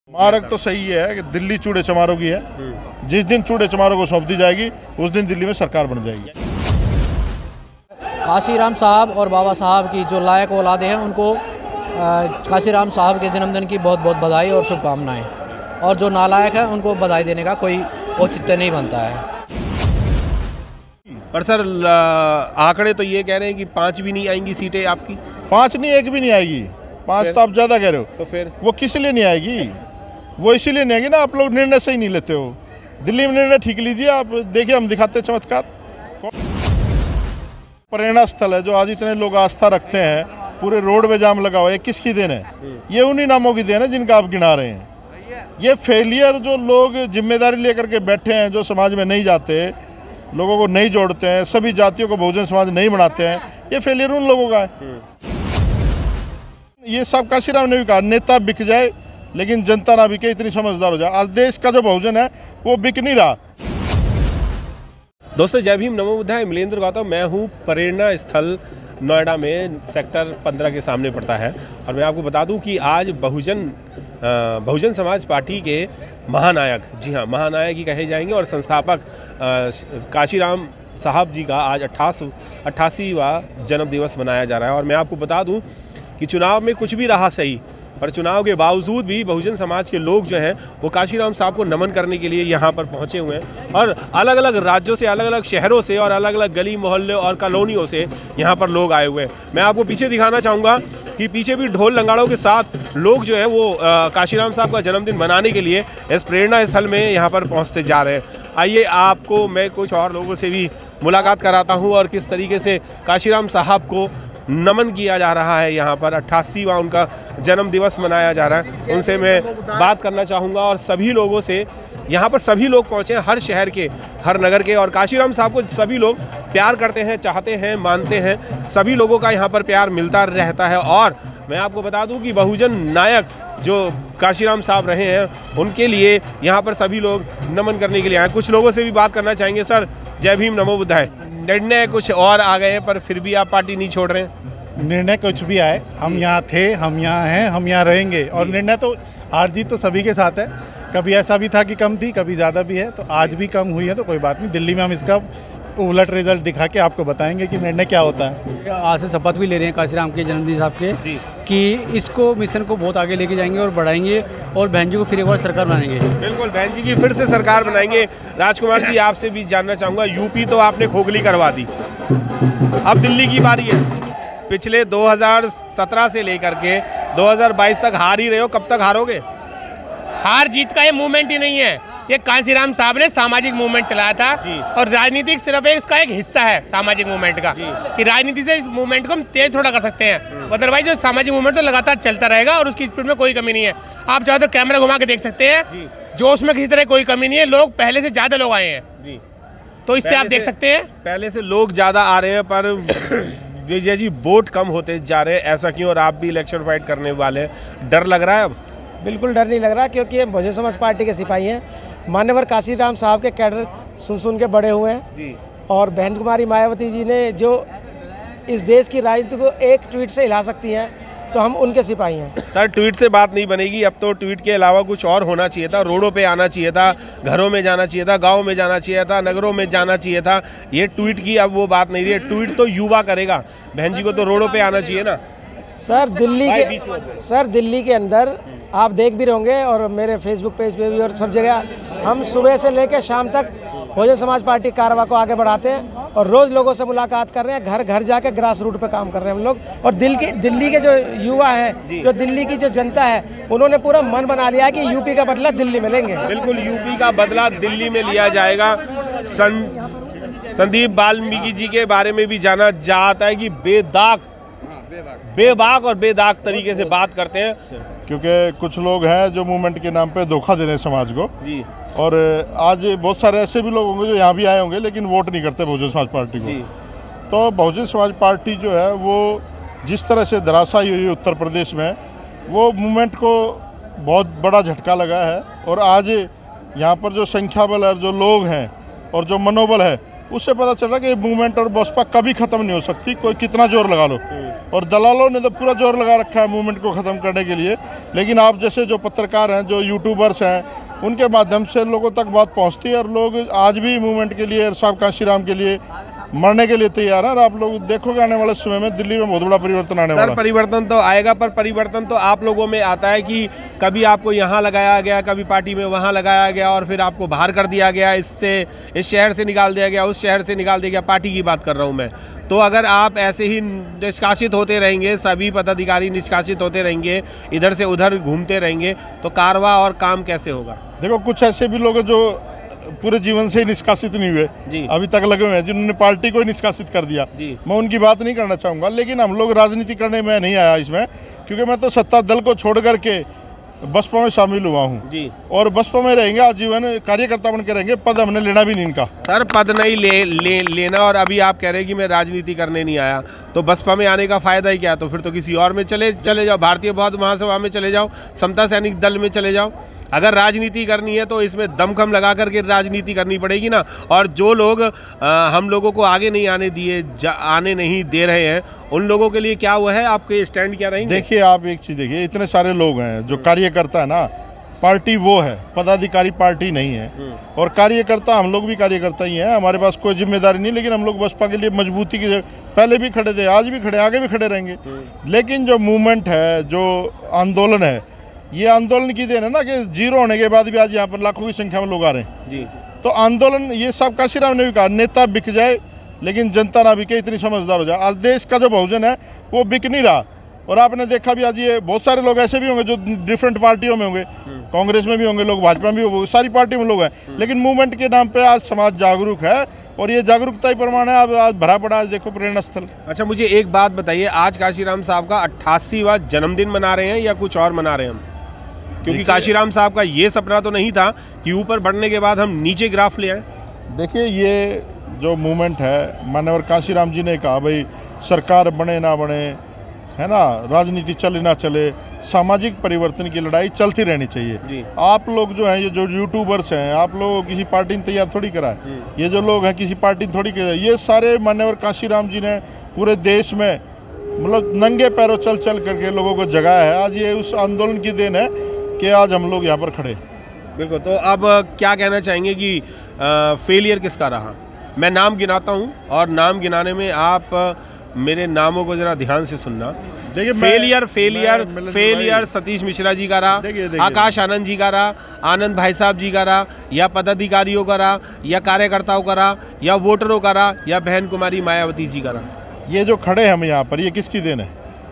मार्ग तो सही है कि दिल्ली चूड़े चमारों की है। जिस दिन चूड़े चमारों को सौंप दी जाएगी उस दिन दिल्ली में सरकार बन जाएगी। काशीराम साहब और बाबा साहब की जो लायक औलादे हैं उनको काशीराम साहब के जन्मदिन की बहुत बहुत बधाई और शुभकामनाएं, और जो नालायक हैं उनको बधाई देने का कोई औचित्य नहीं बनता है। पर सर आंकड़े तो ये कह रहे हैं कि 5 भी नहीं आएंगी सीटें आपकी। 5 नहीं, 1 भी नहीं आएगी। 5 तो आप ज़्यादा कह रहे हो। तो फिर वो किस लिए नहीं आएगी? वो इसीलिए नहीं आएगी ना, आप लोग निर्णय सही नहीं लेते हो। दिल्ली में निर्णय ठीक लीजिए, आप देखिए हम दिखाते चमत्कार। प्रेरणा स्थल है जो आज इतने लोग आस्था रखते हैं, पूरे रोड में जाम लगा हुआ है, किसकी देन है? ये उन्हीं नामों की देन है जिनका आप गिना रहे हैं। ये फेलियर जो लोग जिम्मेदारी लेकर के बैठे हैं, जो समाज में नहीं जाते, लोगों को नहीं जोड़ते हैं, सभी जातियों को बहुजन समाज नहीं बनाते हैं, ये फेलियर उन लोगों का है। ये सब काशीराम ने भी कहा, नेता बिक जाए लेकिन जनता ना बिके, इतनी समझदार हो जाए। आज देश का जो बहुजन है वो बिक नहीं रहा। दोस्तों जय भीम, नमो बुद्धाय। मिलेंद्र गौतम मैं हूँ। प्रेरणा स्थल नोएडा में सेक्टर 15 के सामने पड़ता है। और मैं आपको बता दूं कि आज बहुजन समाज पार्टी के महानायक, जी हाँ महानायक ही कहे जाएंगे, और संस्थापक काशीराम साहब जी का आज 88वां जन्म दिवस मनाया जा रहा है। और मैं आपको बता दूं कि चुनाव में कुछ भी रहा सही, पर चुनाव के बावजूद भी बहुजन समाज के लोग जो हैं वो काशीराम साहब को नमन करने के लिए यहाँ पर पहुँचे हुए हैं। और अलग अलग राज्यों से, अलग अलग शहरों से और अलग अलग गली मोहल्ले और कॉलोनियों से यहाँ पर लोग आए हुए हैं। मैं आपको पीछे दिखाना चाहूँगा कि पीछे भी ढोल नगाड़ों के साथ लोग जो है वो काशीराम साहब का जन्मदिन मनाने के लिए इस प्रेरणा स्थल में यहाँ पर पहुँचते जा रहे हैं। आइए आपको मैं कुछ और लोगों से भी मुलाकात कराता हूँ और किस तरीके से काशीराम साहब को नमन किया जा रहा है। यहाँ पर 88वां उनका जन्म दिवस मनाया जा रहा है। उनसे मैं बात करना चाहूँगा। और सभी लोगों से, यहाँ पर सभी लोग पहुँचे हैं, हर शहर के, हर नगर के, और काशीराम साहब को सभी लोग प्यार करते हैं, चाहते हैं, मानते हैं। सभी लोगों का यहाँ पर प्यार मिलता रहता है। और मैं आपको बता दूं कि बहुजन नायक जो काशीराम साहब रहे हैं उनके लिए यहाँ पर सभी लोग नमन करने के लिए आए। कुछ लोगों से भी बात करना चाहेंगे। सर जय भीम, नमो बुद्धाय। निर्णय कुछ और आ गए हैं पर फिर भी आप पार्टी नहीं छोड़ रहे हैं? निर्णय कुछ भी आए, हम यहाँ थे, हम यहाँ हैं, हम यहाँ रहेंगे। और निर्णय तो हार जीत तो सभी के साथ है। कभी ऐसा भी था कि कम थी, कभी ज़्यादा भी है, तो आज भी कम हुई है तो कोई बात नहीं। दिल्ली में हम इसका उलट रिजल्ट दिखा के आपको बताएंगे कि निर्णय क्या होता है। आज से शपथ भी ले रहे हैं काशीराम के जन्मदिन साहब के कि इसको मिशन को बहुत आगे लेके जाएंगे और बढ़ाएंगे, और बहन जी को फिर एक बार सरकार बनाएंगे। बिल्कुल, बहन जी की फिर से सरकार बनाएंगे। राजकुमार जी आपसे भी जानना चाहूँगा, यूपी तो आपने खोखली करवा दी, अब दिल्ली की बारी है। पिछले 2017 से लेकर के 2022 तक हार ही रहे हो, कब तक हारोगे? हार जीत का ये मूवमेंट ही नहीं है, ये काशीराम साहब ने सामाजिक मूवमेंट चलाया था। और राजनीतिक सिर्फ इसका एक हिस्सा है सामाजिक मूवमेंट का, कि राजनीति से इस मूवमेंट को हम तेज थोड़ा कर सकते हैं। अदरवाइज जो सामाजिक मूवमेंट तो लगातार चलता रहेगा और उसकी स्पीड में कोई कमी नहीं है। आप चाहो तो कैमरा घुमा के देख सकते हैं, जोश में किसी तरह कोई कमी नहीं है। लोग पहले से ज्यादा लोग आए हैं, तो इससे आप देख सकते हैं पहले से लोग ज्यादा आ रहे हैं, पर विजय जी वोट कम होते जा रहे हैं, ऐसा क्यों? और आप भी इलेक्शन फाइट करने वाले हैं, डर लग रहा है अब? बिल्कुल डर नहीं लग रहा, क्योंकि हम बहुजन समाज पार्टी के सिपाही हैं। मान्यवर काशीराम साहब के कैडर सुन के बड़े हुए हैं जी। और बहन कुमारी मायावती जी ने जो इस देश की राजनीति को एक ट्वीट से हिला सकती हैं, तो हम उनके सिपाही हैं। सर ट्वीट से बात नहीं बनेगी, अब तो ट्वीट के अलावा कुछ और होना चाहिए था। रोडों पे आना चाहिए था, घरों में जाना चाहिए था, गाँव में जाना चाहिए था, नगरों में जाना चाहिए था। ये ट्वीट की अब वो बात नहीं रही है। ट्वीट तो युवा करेगा, बहन जी को तो रोडों पे आना चाहिए ना। सर दिल्ली के अंदर आप देख भी होंगे, और मेरे फेसबुक पेज पे भी और सब जगह, हम सुबह से लेकर शाम तक बहुजन समाज पार्टी कारवा को आगे बढ़ाते हैं और रोज़ लोगों से मुलाकात कर रहे हैं, घर घर जाके ग्रास रूट पे काम कर रहे हैं हम लोग। और दिल्ली के जो युवा हैं, जो दिल्ली की जो जनता है, उन्होंने पूरा मन बना लिया है कि यूपी का बदला दिल्ली में लेंगे। बिल्कुल, यूपी का बदला दिल्ली में लिया जाएगा। संदीप वाल्मीकि जी के बारे में भी जाना जाता है कि बेबाक और बेदाग तरीके से बात करते हैं, क्योंकि कुछ लोग हैं जो मूवमेंट के नाम पे धोखा दे रहे हैं समाज को जी। और आज बहुत सारे ऐसे भी लोग होंगे जो यहाँ भी आए होंगे लेकिन वोट नहीं करते बहुजन समाज पार्टी को। तो बहुजन समाज पार्टी जो है वो जिस तरह से धराशायी हुई उत्तर प्रदेश में, वो मूवमेंट को बहुत बड़ा झटका लगा है। और आज यहाँ पर जो संख्या बल है, जो लोग हैं और जो मनोबल है, उससे पता चल रहा कि मूवमेंट और बसपा कभी ख़त्म नहीं हो सकती, कोई कितना जोर लगा लो। और दलालों ने तो पूरा जोर लगा रखा है मूवमेंट को ख़त्म करने के लिए, लेकिन आप जैसे जो पत्रकार हैं, जो यूट्यूबर्स हैं, उनके माध्यम से लोगों तक बात पहुंचती है और लोग आज भी मूवमेंट के लिए, साहब कांशीराम के लिए मरने के लिए तैयार है। और आप लोग देखोगे आने वाले समय में दिल्ली में बहुत बड़ा परिवर्तन आने वाला है। परिवर्तन तो आएगा, पर परिवर्तन तो आप लोगों में आता है कि कभी आपको यहाँ लगाया गया, कभी पार्टी में वहाँ लगाया गया और फिर आपको बाहर कर दिया गया, इससे इस शहर से निकाल दिया गया, उस शहर से निकाल दिया गया। पार्टी की बात कर रहा हूँ मैं। तो अगर आप ऐसे ही निष्कासित होते रहेंगे, सभी पदाधिकारी निष्कासित होते रहेंगे, इधर से उधर घूमते रहेंगे, तो कारवा और काम कैसे होगा? देखो, कुछ ऐसे भी लोग हैं जो पूरे जीवन से ही निष्कासित नहीं हुए, अभी तक लगे हुए हैं, जिन्होंने पार्टी को ही निष्कासित कर दिया। मैं उनकी बात नहीं करना चाहूँगा, लेकिन हम लोग राजनीति करने में नहीं आया इसमें, क्योंकि मैं तो सत्ता दल को छोड़ करके बसपा में शामिल हुआ हूँ और बसपा में रहेंगे आजीवन, कार्यकर्ता बन के रहेंगे। पद हमने लेना भी नहीं इनका। सर, पद नहीं लेना, और अभी आप कह रहे हैं कि मैं राजनीति करने नहीं आया, तो बसपा में आने का फायदा ही क्या? तो फिर तो किसी और में चले जाओ, भारतीय बौद्ध महासभा में चले जाओ, समता सैनिक दल में चले जाओ। अगर राजनीति करनी है तो इसमें दमखम लगा करके राजनीति करनी पड़ेगी ना। और जो लोग हम लोगों को आगे नहीं आने नहीं दे रहे हैं, उन लोगों के लिए क्या हुआ है? आपके स्टैंड क्या रहेंगे? देखिए, आप एक चीज़ देखिए, इतने सारे लोग हैं जो कार्यकर्ता है ना, पार्टी वो है, पदाधिकारी पार्टी नहीं है। और कार्यकर्ता हम लोग भी कार्यकर्ता ही हैं, हमारे पास कोई जिम्मेदारी नहीं, लेकिन हम लोग बसपा के लिए मजबूती की पहले भी खड़े थे, आज भी खड़े, आगे भी खड़े रहेंगे। लेकिन जो मूवमेंट है, जो आंदोलन है, ये आंदोलन की देन है ना कि जीरो होने के बाद भी आज यहाँ पर लाखों की संख्या में लोग आ रहे हैं। तो आंदोलन, ये सब कांशीराम ने भी कहा, नेता बिक जाए लेकिन जनता ना बिके, इतनी समझदार हो जाए। आज देश का जो बहुजन है वो बिक नहीं रहा। और आपने देखा भी आज ये बहुत सारे लोग ऐसे भी होंगे जो डिफरेंट पार्टियों में होंगे, कांग्रेस में भी होंगे लोग, भाजपा में भी होंगे, सारी पार्टियों में लोग हैं, लेकिन मूवमेंट के नाम पे आज समाज जागरूक है और ये जागरूकता ही प्रमाण है। आज भरा पड़ा, आज देखो प्रेरणा स्थल। अच्छा, मुझे एक बात बताइए, आज कांशीराम साहब का 88वां जन्मदिन मना रहे हैं या कुछ और मना रहे हैं हम? क्योंकि कांशीराम साहब का ये सपना तो नहीं था कि ऊपर बढ़ने के बाद हम नीचे ग्राफ ले आए। देखिए, ये जो मूवमेंट है, माननीय कांशीराम जी ने कहा भाई सरकार बने ना बने, है ना, राजनीति चले ना चले, सामाजिक परिवर्तन की लड़ाई चलती रहनी चाहिए। आप लोग जो हैं, ये जो यूट्यूबर्स हैं, आप लोग किसी पार्टी ने तैयार थोड़ी करा है, ये जो लोग हैं किसी पार्टी ने थोड़ी किया, ये सारे माननीय कांशीराम जी ने पूरे देश में मतलब नंगे पैरों चल करके लोगों को जगाया है। आज ये उस आंदोलन की देन है कि आज हम लोग यहाँ पर खड़े। बिल्कुल। तो अब क्या कहना चाहेंगे कि फेलियर किसका रहा? मैं नाम गिनाता हूँ और नाम गिनाने में आप मेरे नामों को जरा ध्यान से सुनना। देखिए, फेलियर सतीश मिश्रा जी का रहा, आकाश आनंद जी का रहा, आनंद भाई साहब जी का रहा, या पदाधिकारियों का रहा, या कार्यकर्ताओं का रहा, या वोटरों का रहा, या बहन कुमारी मायावती जी का रहा। ये जो खड़े हम यहाँ पर, ये किसकी देन है?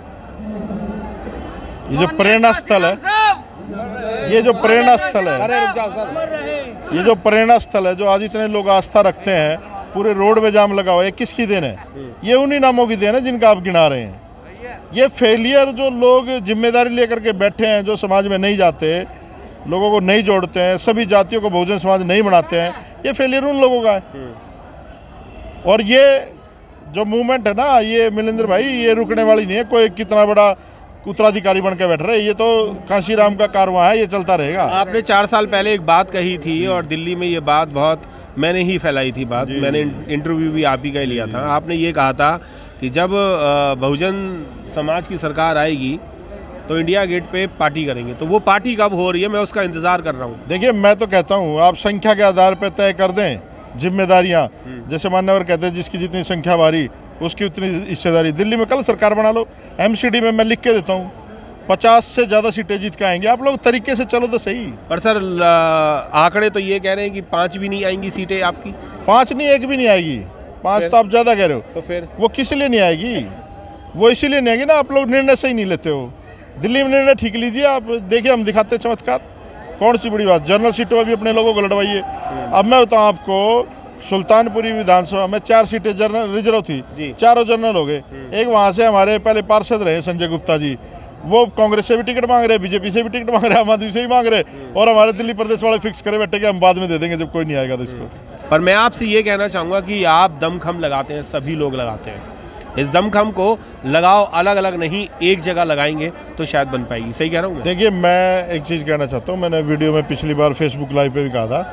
ये जो प्रेरणा स्थल है, ये जो प्रेरणा स्थल है, ये जो प्रेरणा स्थल है, जो आज इतने लोग आस्था रखते हैं, पूरे रोड में जाम लगा हुआ है, किसकी देन है? ये उन्हीं नामों की देन है जिनका आप गिना रहे हैं। ये फेलियर जो लोग जिम्मेदारी लेकर के बैठे हैं, जो समाज में नहीं जाते, लोगों को नहीं जोड़ते हैं, सभी जातियों को बहुजन समाज नहीं बनाते हैं, ये फेलियर उन लोगों का है। और ये जो मूवमेंट है ना, ये मिलेंद्र भाई, ये रुकने वाली नहीं है। कोई कितना बड़ा उत्तराधिकारी बन के बैठ रहे, ये तो कांशीराम का कारवां है, ये चलता रहेगा। आपने 4 साल पहले एक बात कही थी और दिल्ली में ये बात बहुत मैंने ही फैलाई थी बात, मैंने इंटरव्यू भी आप ही का ही लिया था। आपने ये कहा था कि जब बहुजन समाज की सरकार आएगी तो इंडिया गेट पे पार्टी करेंगे। तो वो पार्टी कब हो रही है? मैं उसका इंतजार कर रहा हूँ। देखिए, मैं तो कहता हूँ आप संख्या के आधार पर तय कर दें जिम्मेदारियाँ। जैसे मान्यवर कहते हैं जिसकी जितनी संख्या भारी उसकी उतनी हिस्सेदारी। दिल्ली में कल सरकार बना लो, MCD में मैं लिख के देता हूँ 50 से ज़्यादा सीटें जीत के आएंगे। आप लोग तरीके से चलो तो सही। पर सर, आंकड़े तो ये कह रहे हैं कि 5 भी नहीं आएंगी सीटें आपकी। 5 नहीं, 1 भी नहीं आएगी। 5 तो आप ज़्यादा कह रहे हो। तो फिर वो किस लिए नहीं आएगी? वो इसीलिए नहीं आएगी ना, आप लोग निर्णय सही नहीं लेते हो। दिल्ली में निर्णय ठीक लीजिए आप। देखिए, हम दिखाते हैं चमत्कार। कौन सी बड़ी बात, जनरल सीटों में भी अपने लोगों को लड़वाइए। अब मैं बताऊँ आपको, सुल्तानपुरी विधानसभा में 4 सीटें जनरल रिजर्व थी, चारों जनरल हो गए। एक वहाँ से हमारे पहले पार्षद रहे संजय गुप्ता जी, वो कांग्रेस से भी टिकट मांग रहे, बीजेपी से भी टिकट मांग रहे, आम आदमी से भी मांग रहे, और हमारे दिल्ली प्रदेश वाले फिक्स करे बैठे कि हम बाद में दे देंगे जब कोई नहीं आएगा तो इसको। पर मैं आपसे ये कहना चाहूँगा कि आप दमखम लगाते हैं, सभी लोग लगाते हैं, इस दमखम को लगाओ, अलग अलग नहीं, एक जगह लगाएंगे तो शायद बन पाएगी। सही कह रहा हूँ? देखिए, मैं एक चीज़ कहना चाहता हूँ, मैंने वीडियो में पिछली बार फेसबुक लाइव पे भी कहा था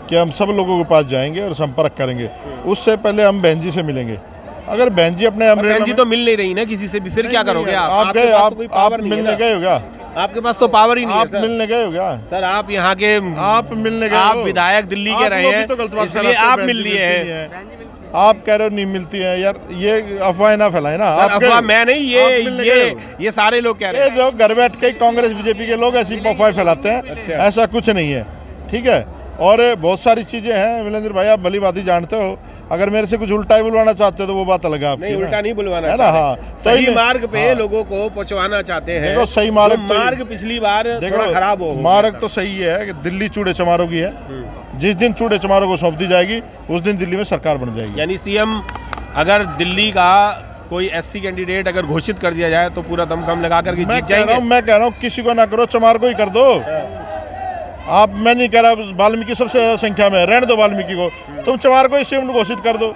कि हम सब लोगों के पास जाएंगे और संपर्क करेंगे। उससे पहले हम बहन जी से मिलेंगे। अगर बहन जी अपने बहन जी तो मिल नहीं रही ना किसी से भी, फिर क्या करोगे आप गए, आप मिलने गए हो क्या? आपके पास तो पावर ही नहीं है आप मिलने गए हो क्या सर? आप यहाँ के आप मिलने गए, आप विधायक दिल्ली के रहे हैं, इसलिए आप मिल लिए हैं। आप कह रहे हो नहीं मिलती है यार, ये अफवाह ना फैलाए ना। अफवाह मैं नहीं, ये सारे लोग कह रहे हैं। लोग घर बैठ के कांग्रेस बीजेपी के लोग ऐसी अफवाह फैलाते हैं। अच्छा। ऐसा कुछ नहीं है, ठीक है। और बहुत सारी चीजें हैं मिलेंद्र भाई, आप भली बात ही जानते हो। अगर मेरे से कुछ उल्टा ही बुलवाना चाहते हो तो वो बात अलग है आपकी। नहीं, उल्टा नहीं बुलवाना है ना। हाँ, सही मार्ग पे लोगों को पहुंचवाना चाहते हैं। देखो सही मार्ग पिछली बार थोड़ा खराब हो मार्ग तो सही है कि दिल्ली चूड़े चमारों की है। जिस दिन चूड़े चमारों को सौंप दी जाएगी उस दिन दिल्ली में सरकार बन जाएगी। यानी सीएम अगर दिल्ली का कोई एससी कैंडिडेट अगर घोषित कर दिया जाए तो पूरा दमखम लगा करके जीत जाएंगे। मैं कह रहा हूँ किसी को ना करो, चमार को ही कर दो। आप, मैं नहीं कह रहा वाल्मीकि सबसे ज्यादा संख्या में, रहने दो वाल्मीकि को, तुम चमार को ही सीएम घोषित कर दो,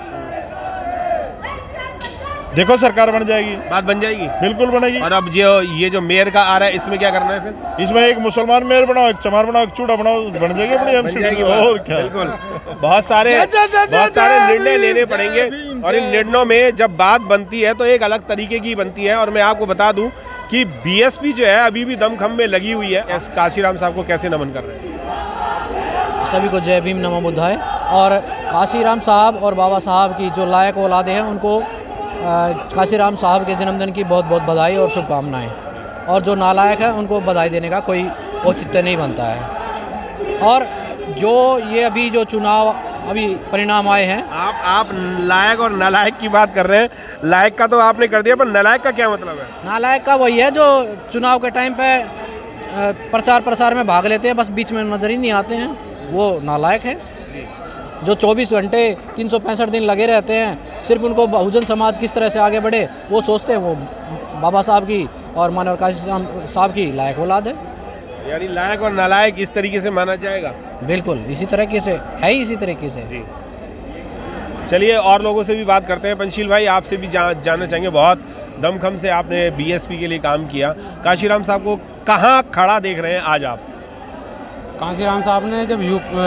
देखो सरकार बन जाएगी, बात बन जाएगी, बिल्कुल बनेगी। और अब ये जो मेयर का आ रहा है इसमें क्या करना है फिर? इसमें एक मुसलमान मेयर बनाओ, एक चमार बनाओ, एक चूड़ा बनाओ, बन जाएगी अपनी एमसीडी। और क्या, बिल्कुल। बहुत सारे निर्णय लेने पड़ेंगे और इन निर्णयों में जब बात बनती है तो एक अलग तरीके की बनती है। और मैं आपको बता दूं कि बीएसपी जो है अभी भी दमखम में लगी हुई है। एस काशीराम साहब को कैसे नमन कर रहे हैं? सभी को जय भीम नमो बुद्धाय। और काशीराम साहब और बाबा साहब की जो लायक औलादे हैं उनको काशीराम साहब के जन्मदिन की बहुत बहुत बधाई और शुभकामनाएं। और जो नालायक है उनको बधाई देने का कोई औचित्य नहीं बनता है। और जो ये अभी जो चुनाव अभी परिणाम आए हैं, आप लायक और नालायक की बात कर रहे हैं। लायक का तो आपने कर दिया, पर नालायक का क्या मतलब है? नालायक का वही है जो चुनाव के टाइम पे प्रचार प्रसार में भाग लेते हैं, बस बीच में नजर ही नहीं आते हैं, वो नालायक है। जो 24 घंटे 365 दिन लगे रहते हैं, सिर्फ उनको बहुजन समाज किस तरह से आगे बढ़े वो सोचते हैं, वो बाबा साहब की और मानव काशीराम साहब की लायक औलाद है। यानी लायक और नालायक इस तरीके से माना जाएगा? बिल्कुल इसी तरीके से है ही, इसी तरीके से जी। चलिए और लोगों से भी बात करते हैं। पंशील भाई, आपसे भी जानना चाहेंगे, बहुत दमखम से आपने बीएसपी के लिए काम किया, काशीराम साहब को कहाँ खड़ा देख रहे हैं आज आप? काशीराम साहब ने जब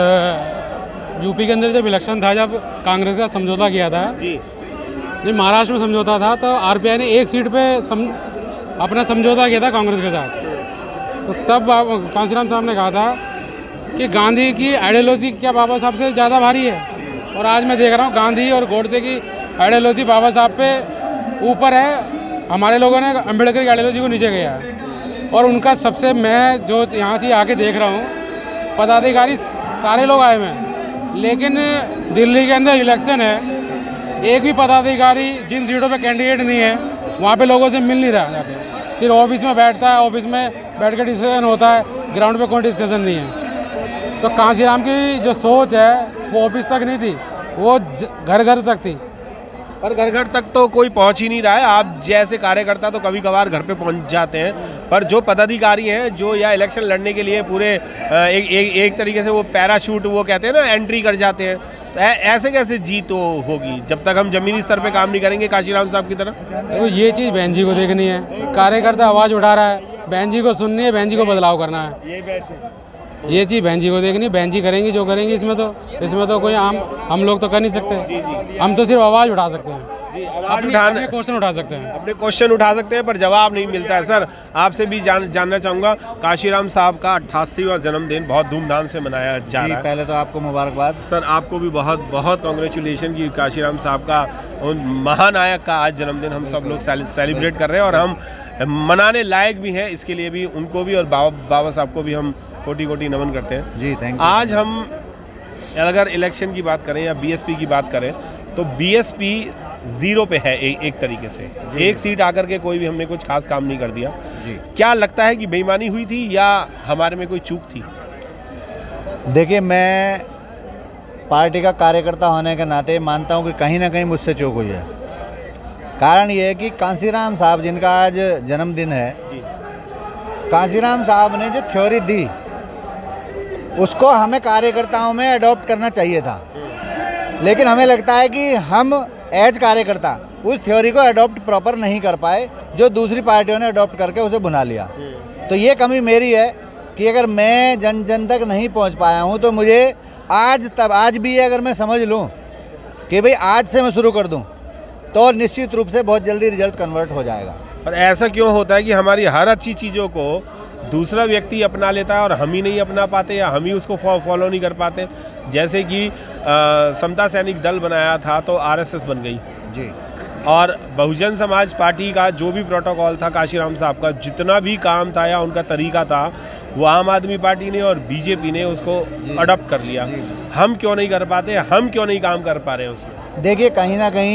यूपी के अंदर जब इलेक्शन था, जब कांग्रेस का समझौता किया था जी, जब महाराष्ट्र में समझौता था, तो आरपीआई ने एक सीट पे अपना समझौता किया था कांग्रेस के साथ। तो तब काशीराम साहब ने कहा था कि गांधी की आइडियोलॉजी क्या बाबा साहब से ज़्यादा भारी है। और आज मैं देख रहा हूँ गांधी और गोडसे की आइडियोलॉजी बाबा साहब पे ऊपर है, हमारे लोगों ने अम्बेडकर की आइडियोलॉजी को नीचे किया है। और उनका सबसे, मैं जो यहाँ से आके देख रहा हूँ, पदाधिकारी सारे लोग आए हुए हैं, लेकिन दिल्ली के अंदर इलेक्शन है, एक भी पदाधिकारी जिन सीटों पे कैंडिडेट नहीं है वहाँ पे लोगों से मिल नहीं रहा, जाके सिर्फ ऑफिस में बैठता है, ऑफिस में बैठ के डिस्कशन होता है, ग्राउंड पे कोई डिस्कशन नहीं है। तो काशीराम की जो सोच है वो ऑफिस तक नहीं थी, वो घर घर तक थी। पर घर घर तक तो कोई पहुंच ही नहीं रहा है। आप जैसे कार्यकर्ता तो कभी कभार घर पे पहुंच जाते हैं, पर जो पदाधिकारी हैं जो या इलेक्शन लड़ने के लिए पूरे एक तरीके से वो पैराशूट वो कहते हैं ना, एंट्री कर जाते हैं, तो ऐसे कैसे जीत होगी जब तक हम जमीनी स्तर पे काम नहीं करेंगे काशीराम साहब की तरह? तो ये चीज़ बहन जी को देखनी है, कार्यकर्ता आवाज़ उठा रहा है, बहन जी को सुननी है, बहन जी को बदलाव करना है, ये चीज़ बहन जी को देखनी है। बहन जी करेंगी जो करेंगी, इसमें तो कोई हम लोग तो कर नहीं सकते। हम तो सिर्फ आवाज़ उठा सकते हैं, अपने क्वेश्चन उठा सकते हैं, अपने क्वेश्चन उठा सकते हैं, पर जवाब नहीं मिलता है। सर, आपसे भी जानना चाहूँगा, काशीराम साहब का 88वां जन्मदिन बहुत धूमधाम से मनाया जा रहा है। पहले तो आपको मुबारकबाद सर, आपको भी बहुत बहुत कांग्रेचुलेशन की काशीराम साहब का, उन महानायक का आज जन्मदिन हम सब लोग सेलिब्रेट कर रहे हैं और हम मनाने लायक भी हैं। इसके लिए भी उनको भी और बाबा साहब को भी हम कोटि कोटि नमन करते हैं जी। Thank you. आज हम अगर इलेक्शन की बात करें या बीएसपी की बात करें तो बीएसपी जीरो पे है एक तरीके से। एक सीट आकर के कोई भी हमने कुछ खास काम नहीं कर दिया जी। क्या लगता है कि बेईमानी हुई थी या हमारे में कोई चूक थी? देखिए, मैं पार्टी का कार्यकर्ता होने के नाते मानता हूं कि कहीं ना कहीं मुझसे चूक हुई है। कारण ये है कि काशीराम साहब जिनका आज जन्मदिन है, काशीराम साहब ने जो थ्योरी दी उसको हमें कार्यकर्ताओं में अडॉप्ट करना चाहिए था, लेकिन हमें लगता है कि हम एज कार्यकर्ता उस थ्योरी को अडॉप्ट प्रॉपर नहीं कर पाए, जो दूसरी पार्टियों ने अडॉप्ट करके उसे भुना लिया। तो ये कमी मेरी है कि अगर मैं जन जन तक नहीं पहुंच पाया हूं तो मुझे आज भी अगर मैं समझ लूं कि भाई आज से मैं शुरू कर दूं तो निश्चित रूप से बहुत जल्दी रिजल्ट कन्वर्ट हो जाएगा। और ऐसा क्यों होता है कि हमारी हर अच्छी चीज़ों को दूसरा व्यक्ति अपना लेता है और हम ही नहीं अपना पाते या हम ही उसको फॉलो नहीं कर पाते? जैसे कि समता सैनिक दल बनाया था तो आरएसएस बन गई जी, और बहुजन समाज पार्टी का जो भी प्रोटोकॉल था काशीराम साहब का, जितना भी काम था या उनका तरीका था, वो आम आदमी पार्टी ने और बीजेपी ने उसको अडॉप्ट कर लिया। हम क्यों नहीं कर पाते? हम क्यों नहीं काम कर पा रहे हैं उसमें? देखिए, कहीं ना कहीं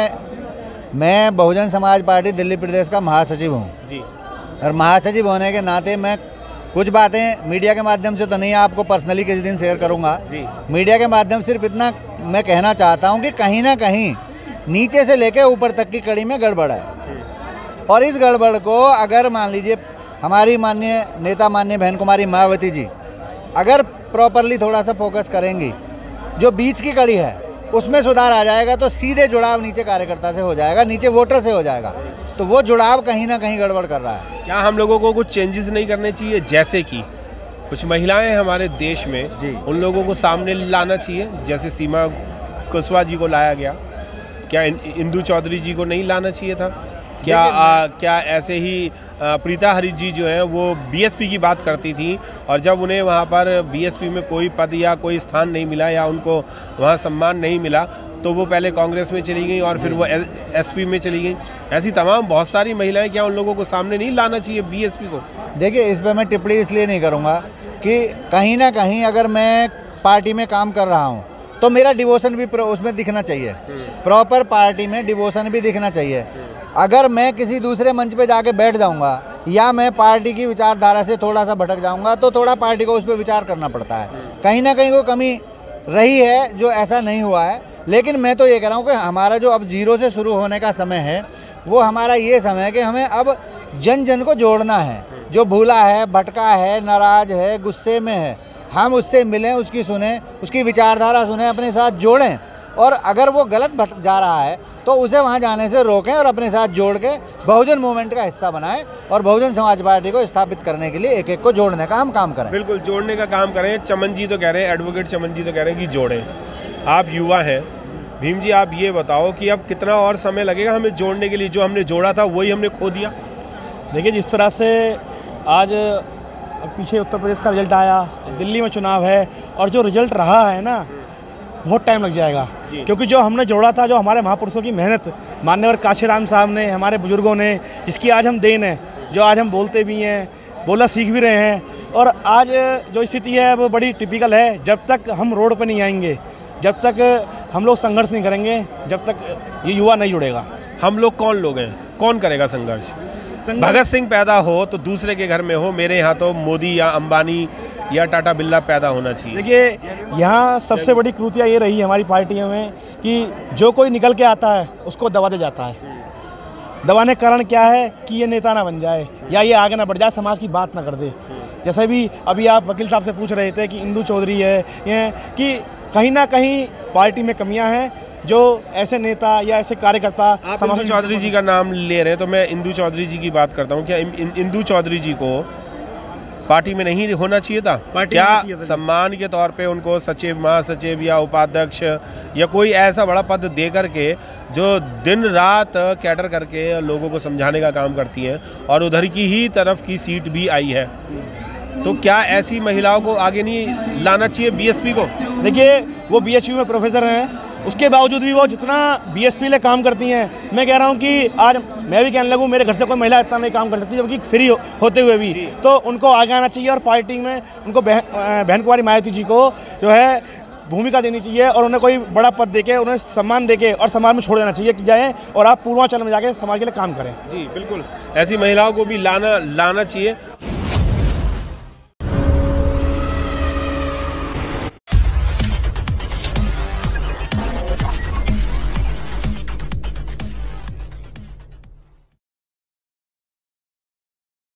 मैं बहुजन समाज पार्टी दिल्ली प्रदेश का महासचिव हूँ जी, और महासचिव होने के नाते मैं कुछ बातें मीडिया के माध्यम से तो नहीं आपको पर्सनली किसी दिन शेयर करूँगा जी। मीडिया के माध्यम सिर्फ इतना मैं कहना चाहता हूँ कि कहीं ना कहीं नीचे से लेकर ऊपर तक की कड़ी में गड़बड़ है, और इस गड़बड़ को अगर मान लीजिए हमारी माननीय नेता माननीय बहन कुमारी मायावती जी अगर प्रॉपरली थोड़ा सा फोकस करेंगी, जो बीच की कड़ी है उसमें सुधार आ जाएगा तो सीधे जुड़ाव नीचे कार्यकर्ता से हो जाएगा, नीचे वोटर से हो जाएगा। तो वो जुड़ाव कहीं ना कहीं गड़बड़ कर रहा है। क्या हम लोगों को कुछ चेंजेस नहीं करने चाहिए? जैसे कि कुछ महिलाएं हमारे देश में जी, उन लोगों को सामने लाना चाहिए, जैसे सीमा कुशवाहा जी को लाया गया। क्या इंदू चौधरी जी को नहीं लाना चाहिए था? क्या ऐसे ही प्रीता हरित जी जो हैं वो बीएसपी की बात करती थी, और जब उन्हें वहाँ पर बीएसपी में कोई पद या कोई स्थान नहीं मिला या उनको वहाँ सम्मान नहीं मिला तो वो पहले कांग्रेस में चली गई और फिर वो एसपी में चली गई। ऐसी तमाम बहुत सारी महिलाएं, क्या उन लोगों को सामने नहीं लाना चाहिए बीएसपी को? देखिए, इस पर मैं टिप्पणी इसलिए नहीं करूँगा कि कहीं ना कहीं अगर मैं पार्टी में काम कर रहा हूँ तो मेरा डिवोशन भी उसमें दिखना चाहिए, प्रॉपर पार्टी में डिवोशन भी दिखना चाहिए। अगर मैं किसी दूसरे मंच पे जाके बैठ जाऊंगा या मैं पार्टी की विचारधारा से थोड़ा सा भटक जाऊंगा तो थोड़ा पार्टी को उस पर विचार करना पड़ता है। कहीं ना कहीं वो कमी रही है जो ऐसा नहीं हुआ है, लेकिन मैं तो ये कह रहा हूँ कि हमारा जो अब जीरो से शुरू होने का समय है वो हमारा ये समय है कि हमें अब जन जन को जोड़ना है। जो भूला है, भटका है, नाराज है, गुस्से में है, हम उससे मिलें, उसकी सुने, उसकी विचारधारा सुने, अपने साथ जोड़ें, और अगर वो गलत भटक जा रहा है तो उसे वहाँ जाने से रोकें और अपने साथ जोड़ के बहुजन मूवमेंट का हिस्सा बनाएं और बहुजन समाज पार्टी को स्थापित करने के लिए एक एक को जोड़ने का हम काम करें। बिल्कुल, जोड़ने का काम करें। चमन जी तो कह रहे हैं, एडवोकेट चमन जी तो कह रहे हैं कि जोड़ें। आप युवा हैं, भीम जी आप ये बताओ कि अब कितना और समय लगेगा हमें जोड़ने के लिए? जो हमने जोड़ा था वही हमने खो दिया। देखिए, जिस तरह से आज पीछे उत्तर प्रदेश का रिजल्ट आया, दिल्ली में चुनाव है, और जो रिजल्ट रहा है ना, बहुत टाइम लग जाएगा, क्योंकि जो हमने जोड़ा था, जो हमारे महापुरुषों की मेहनत, मान्यवर काशीराम साहब ने, हमारे बुजुर्गों ने, जिसकी आज हम देन है, जो आज हम बोलते भी हैं, बोलना सीख भी रहे हैं, और आज जो स्थिति है वो बड़ी टिपिकल है। जब तक हम रोड पर नहीं आएंगे, जब तक हम लोग संघर्ष नहीं करेंगे, जब तक ये युवा नहीं जुड़ेगा। हम लोग कौन लोग हैं? कौन करेगा संघर्ष? भगत सिंह पैदा हो तो दूसरे के घर में हो, मेरे यहाँ तो मोदी या अंबानी या टाटा बिरला पैदा होना चाहिए। देखिए, यहाँ सबसे बड़ी क्रूतियाँ ये रही हमारी पार्टियों में कि जो कोई निकल के आता है उसको दबा दिया जाता है। दबाने का कारण क्या है कि ये नेता ना बन जाए या ये आगे ना बढ़ जाए, समाज की बात ना कर दे। जैसे भी अभी आप वकील साहब से पूछ रहे थे कि इंदू चौधरी है, ये कि कहीं ना कहीं पार्टी में कमियां हैं, जो ऐसे नेता या ऐसे कार्यकर्ता। आप इंदू चौधरी जी का नाम ले रहे हैं तो मैं इंदू चौधरी जी की बात करता हूँ। क्या इंदू चौधरी जी को पार्टी में नहीं होना चाहिए था? क्या सम्मान के तौर पे उनको सचिव, महासचिव या उपाध्यक्ष या कोई ऐसा बड़ा पद दे करके जो दिन रात कैडर करके लोगों को समझाने का काम करती हैं, और उधर की ही तरफ की सीट भी आई है, तो क्या ऐसी महिलाओं को आगे नहीं लाना चाहिए बीएसपी को? देखिए, वो बीएचयू में प्रोफेसर हैं, उसके बावजूद भी वो जितना बीएसपी ले काम करती हैं, मैं कह रहा हूँ कि आज मैं भी कहने लगूँ मेरे घर से कोई महिला इतना नहीं काम कर सकती, जबकि फ्री होते हुए भी, तो उनको आगे आना चाहिए और पार्टी में उनको बहन कुमारी मायावती जी को जो है भूमिका देनी चाहिए और उन्हें कोई बड़ा पद देके, उन्हें सम्मान देके और समाज में छोड़ देना चाहिए कि जाएँ और आप पूर्वांचल में जाके समाज के लिए काम करें। जी बिल्कुल, ऐसी महिलाओं को भी लाना चाहिए।